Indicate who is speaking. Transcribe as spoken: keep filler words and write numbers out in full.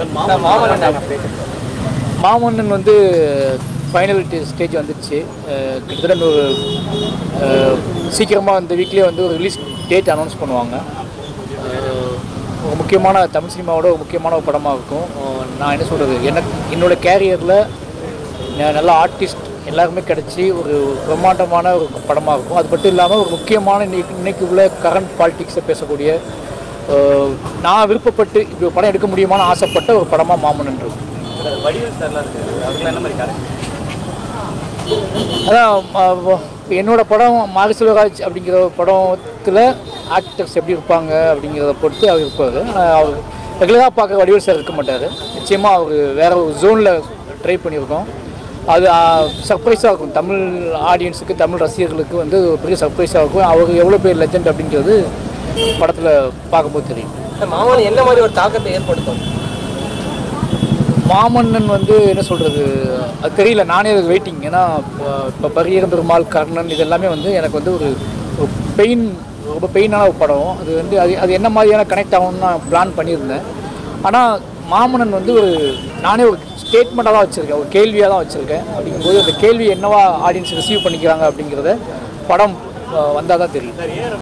Speaker 1: மாமன்னன் வந்து final stage வந்துடுச்சு. கிட்டத்தட்ட ஒரு சீக்கிரமாக இந்த வீக்லேயே வந்து ஒரு ரிலீஸ் டேட் அனௌன்ஸ் பண்ணுவாங்க. ஒரு முக்கியமான தமிழ் சினிமாவோட ஒரு முக்கியமான ஒரு படமாக இருக்கும். நான் என்ன சொல்கிறது, எனக்கு என்னோடய கேரியரில் நல்ல ஆர்டிஸ்ட் எல்லாருமே கிடச்சி ஒரு பிரம்மாண்டமான ஒரு படமாக இருக்கும். அது மட்டும் இல்லாமல் ஒரு முக்கியமான இன்னைக்கு இன்னைக்கு உள்ள கரண்ட் பாலிட்டிக்ஸை பேசக்கூடிய நான் விருப்பப்பட்டு இப்படி ஒரு படம் எடுக்க முடியுமான்னு ஆசைப்பட்ட ஒரு படமாக மாமன்னன் இருக்கும். அதான் என்னோடய படம் மாரி செல்வராஜ் அப்படிங்கிற படத்தில் ஆக்டர்ஸ் எப்படி இருப்பாங்க அப்படிங்கிறத பொறுத்து அவர் இருப்பார். ஆனால் அவர் ரெகுலராக பார்க்குற வடிவேல் சார் இருக்க மாட்டார். நிச்சயமாக அவர் வேறு ஒரு ஜோனில் ட்ரை பண்ணியிருக்கோம். அது சர்ப்ரைஸாக இருக்கும். தமிழ் ஆடியன்ஸுக்கு, தமிழ் ரசிகர்களுக்கு வந்து ஒரு பெரிய சர்ப்ரைஸாக இருக்கும். அவர் எவ்வளோ பேர் லெஜெண்ட் அப்படிங்கிறது படத்தில் பார்க்கும்போது தெரியும்.
Speaker 2: மாமன்னன் என்ன மாதிரி ஒரு தாக்கத்தை ஏற்படுத்தும்?
Speaker 1: மாமன்னன் வந்து என்ன சொல்கிறது, அது தெரியல. நானே அதுக்கு வெயிட்டிங். ஏன்னா இப்போ பரியேறும் பெருமாள், கர்ணன் இது எல்லாமே வந்து எனக்கு வந்து ஒரு பெயின், ரொம்ப பெயினான ஒரு படம். அது வந்து அது அது என்ன மாதிரியான கனெக்ட் ஆகணும்னு நான் பிளான் பண்ணியிருந்தேன். ஆனால் மாமன்னன் வந்து ஒரு நானே ஒரு ஸ்டேட்மெண்ட்டாக தான் வச்சுருக்கேன், ஒரு கேள்வியாக தான் வச்சுருக்கேன். அப்படிங்கும்போது அந்த கேள்வி என்னவா ஆடியன்ஸ் ரிசீவ் பண்ணிக்கிறாங்க அப்படிங்கிறத படம் வந்தால் தான் தெரியும்.